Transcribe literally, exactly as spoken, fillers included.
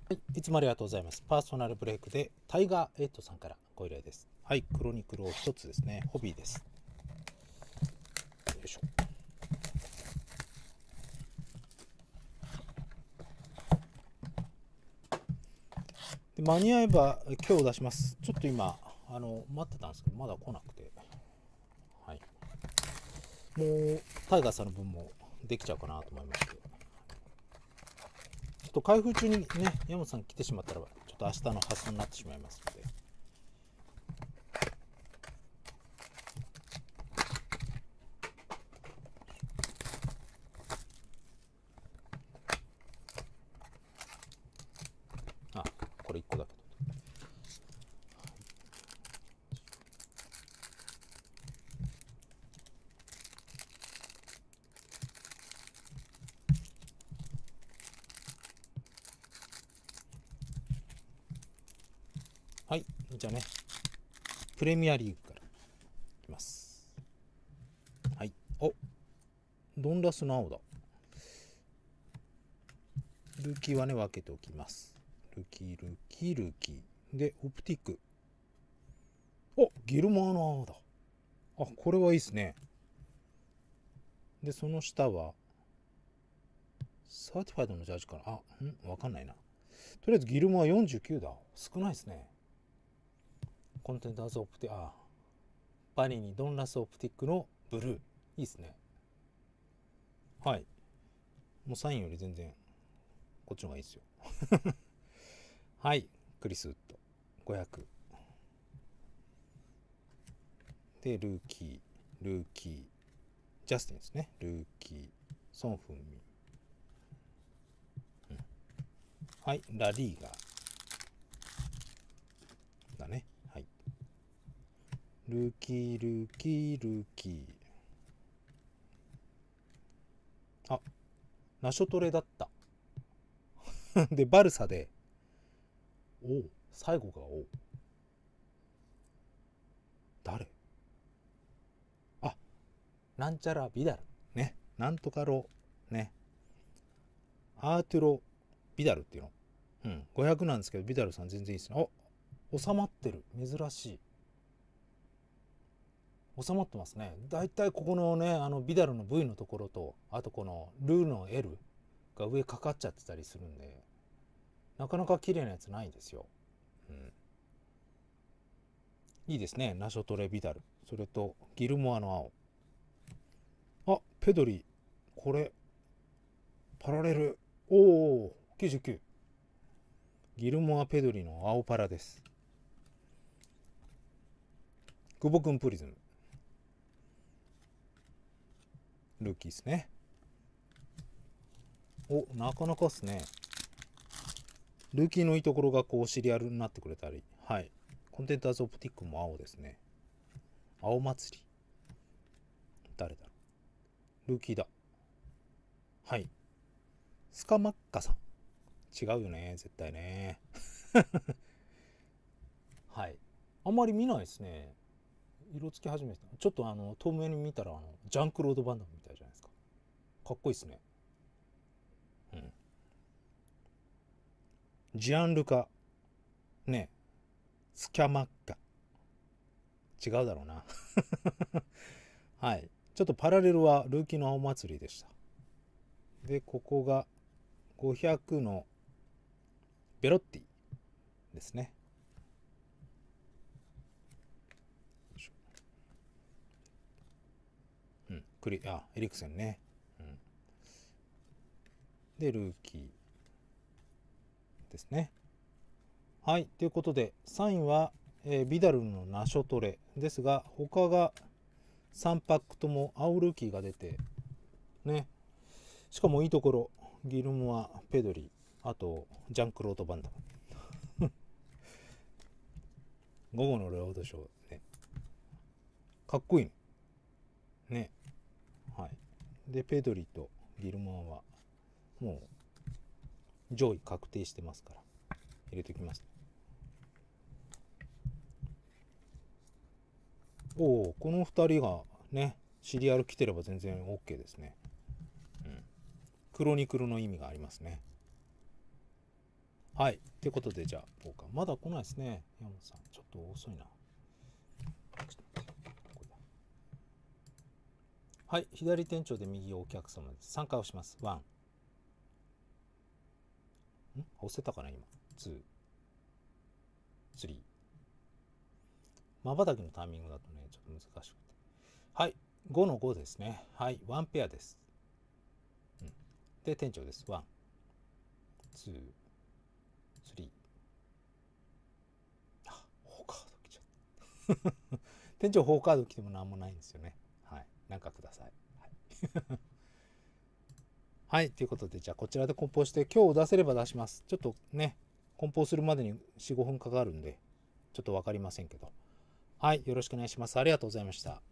はい、いつもありがとうございます。パーソナルブレイクでタイガーエイトさんからご依頼です。はい、クロニクルを一つですね。ホビーです。よいしょ。で間に合えば今日出します。ちょっと今あの待ってたんですけどまだ来なくて、はい、もうタイガーさんの分もできちゃうかなと思いまして、ちょっと開封中にね山本さん来てしまったらちょっと明日の発送になってしまいますので。あ、これいっこだけど。はい、じゃあね、プレミアリーグからいきます。はい、お、ドンラスの青だ。ルーキーはね、分けておきます。ルーキー、ルーキー、ルーキー。で、オプティック。お、ギルモアの青だ。あ、これはいいですね。で、その下は、サーティファイドのジャージかな。あ、んわかんないな。とりあえずギルモアよんじゅうきゅうだ。少ないですね。コンテンターズオプティック、あ、バニーにドンラスオプティックのブルー。いいですね。はい。もうサインより全然、こっちの方がいいですよ。はい。クリスウッド。ごひゃく。で、ルーキー、ルーキー、ジャスティンですね。ルーキー、ソン・フンミン。うん、はい。ラリーガー。だね。はい。ルーキー、ルーキー、ルーキー。あ、ナショトレだった。で、バルサで、おう、最後がおう。誰？あ、なんちゃらビダル。ね。なんとかロ、ね。アートゥロ・ビダルっていうの。うん。ごひゃくなんですけど、ビダルさん全然いいですね。お、収まってる。珍しい。収まってますね。だいたいここのね、あのビダルの V のところと、あとこのルーの L が上かかっちゃってたりするんで、なかなか綺麗なやつないですよ。うん。いいですね。ナショトレ・ビダル。それと、ギルモアの青。あ、ペドリ。これ、パラレル。おお、きゅうじゅうきゅう。ギルモア・ペドリの青パラです。久保君プリズム。ルーキーですね。お、なかなかっすね。ルーキーのいいところがこうシリアルになってくれたり。はい。コンテンターズオプティックも青ですね。青祭り。誰だろう。ルーキーだ。はい。スカマッカさん。違うよね、絶対ね。はい。あんまり見ないですね。色付き始めて。ちょっとあの、遠目に見たらあの、ジャンクロードバンダムみたいじゃないですか。かっこいいですね。うん。ジアンルカ、ね、スキャマッカ。違うだろうな。はい。ちょっとパラレルはルーキーの青祭りでした。で、ここがごひゃくのベロッティですね。うん。クリ、あ、エリクセンね。うん。で、ルーキーですね。はい。ということで、さんいは、えービダルのナショトレですが、他がさんパックとも青ルーキーが出て、ね。しかもいいところ、ギルモア、ペドリ、あと、ジャンクロート・バンダム。午後のロードショーね。かっこいいね。ね。はい。で、ペドリとギルモアは、もう、上位確定してますから、入れておきます。おお、このふたりがね、シリアル来てれば全然 OK ですね。うん。クロニクルの意味がありますね。 はい。ということで、じゃあ、ポーカー。まだ来ないですね。山本さん。ちょっと遅いな。はい。左店長で右お客様です。さんかい押します。ワン。ん押せたかな今。ツー。スリー。まばたきのタイミングだとね、ちょっと難しくて。はい。ごのごですね。はい。ワンペアです。うん、で、店長です。ワン、ツー、スリー。あ、フォーカード来ちゃった。店長フォーカード来てもなんもないんですよね。はい。なんかください。はい。はい。ということで、じゃあこちらで梱包して、今日出せれば出します。ちょっとね、梱包するまでによん、ごふんかかるんで、ちょっとわかりませんけど。はい。よろしくお願いします。ありがとうございました。